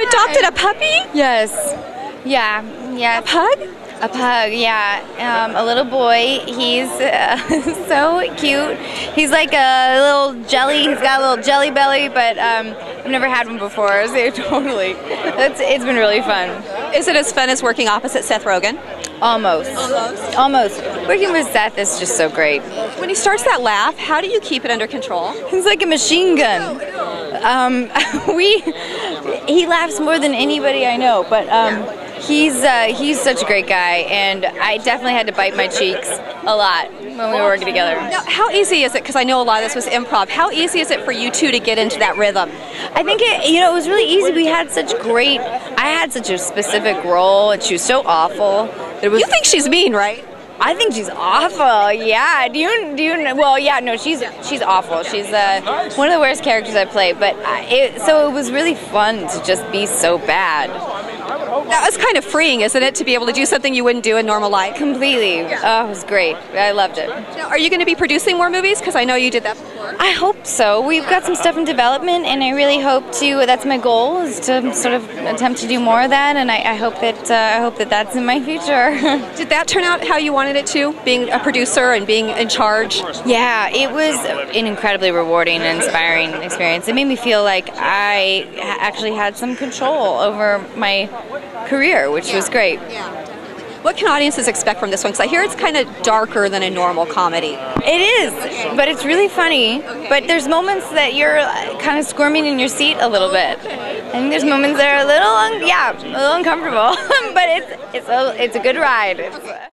You adopted a puppy? Yes. Yeah. Yeah. A pug? A pug, yeah. A little boy. He's so cute. He's like a little jelly. He's got a little jelly belly, but I've never had one before, so totally. It's been really fun. Is it as fun as working opposite Seth Rogen? Almost. Almost. Working with Seth is just so great. When he starts that laugh, how do you keep it under control? He's like a machine gun. He laughs more than anybody I know, but he's such a great guy, and I definitely had to bite my cheeks a lot when we were working together. Now, how easy is it, because I know a lot of this was improv, how easy is it for you two to get into that rhythm? I think it was really easy. I had such a specific role, and she was so awful. You think she's mean, right? I think she's awful. Yeah. Do you? Well, yeah. No, she's awful. She's one of the worst characters I played. But so it was really fun to just be so bad. That was kind of freeing, isn't it, to be able to do something you wouldn't do in normal life? Completely. Oh, it was great. I loved it. Now, are you going to be producing more movies? Because I know you did that before. I hope so. We've got some stuff in development, and I really hope to. That's my goal, is to sort of attempt to do more of that, and I hope that that's in my future. Did that turn out how you wanted it to, being a producer and being in charge? Yeah, it was an incredibly rewarding and inspiring experience. It made me feel like I actually had some control over my career, which was great. What can audiences expect from this one? Because I hear it's kind of darker than a normal comedy. It is, but it's really funny. But there's moments that you're kind of squirming in your seat a little bit. I think there's moments that are a little uncomfortable. But it's a good ride.